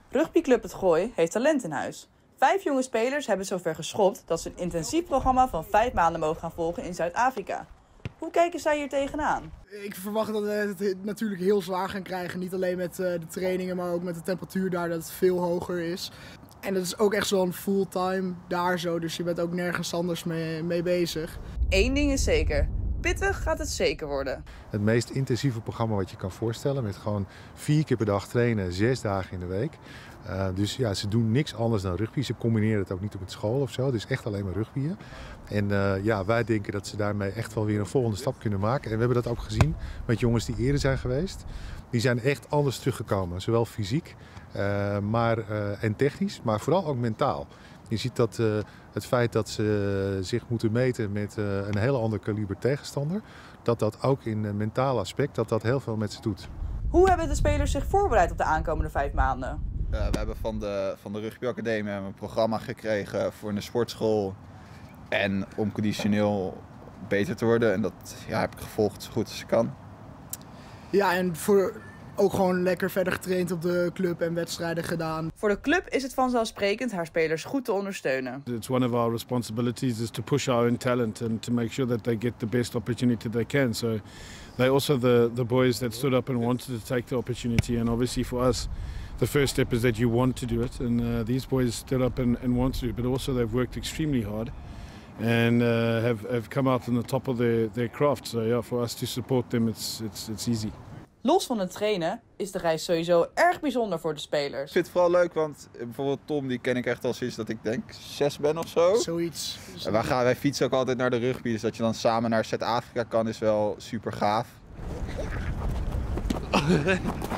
Rugbyclub Het Gooi heeft talent in huis. 5 jonge spelers hebben het zover geschopt dat ze een intensief programma van 5 maanden mogen gaan volgen in Zuid-Afrika. Hoe kijken zij hier tegenaan? Ik verwacht dat we het natuurlijk heel zwaar gaan krijgen. Niet alleen met de trainingen, maar ook met de temperatuur daar, dat het veel hoger is. En het is ook echt zo'n fulltime daar zo, dus je bent ook nergens anders mee bezig. Eén ding is zeker. Pittig gaat het zeker worden. Het meest intensieve programma wat je kan voorstellen. Met gewoon 4 keer per dag trainen, 6 dagen in de week. Dus ja, ze doen niks anders dan rugby. Ze combineren het ook niet met school of zo. Het is echt alleen maar rugbyen. En ja, wij denken dat ze daarmee echt wel weer een volgende stap kunnen maken. En we hebben dat ook gezien met jongens die eerder zijn geweest. Die zijn echt anders teruggekomen. Zowel fysiek en technisch, maar vooral ook mentaal. Je ziet dat het feit dat ze zich moeten meten met een heel ander kaliber tegenstander, dat ook in mentaal aspect, dat heel veel met ze doet. Hoe hebben de spelers zich voorbereid op de aankomende 5 maanden? We hebben van de rugbyacademie een programma gekregen voor een sportschool en om conditioneel beter te worden. En dat heb ik gevolgd zo goed als ik kan. Ja, en ook gewoon lekker verder getraind op de club en wedstrijden gedaan. Voor de club is het vanzelfsprekend haar spelers goed te ondersteunen. It's one of our responsibilities is to push our own talent and to make sure that they get the best opportunity they can. So they also the boys that stood up and wanted to take the opportunity, and obviously for us the first step is that you want to do it, and these boys stood up and want to do it, but also they've worked extremely hard and have come out on the top of their craft. So yeah, for us to support them it's easy. Los van het trainen is de reis sowieso erg bijzonder voor de spelers. Ik vind het vooral leuk, want bijvoorbeeld Tom, die ken ik echt al sinds dat ik denk 6 ben of zo. Zoiets. En wij fietsen ook altijd naar de rugby, dus dat je dan samen naar Zuid-Afrika kan is wel super gaaf.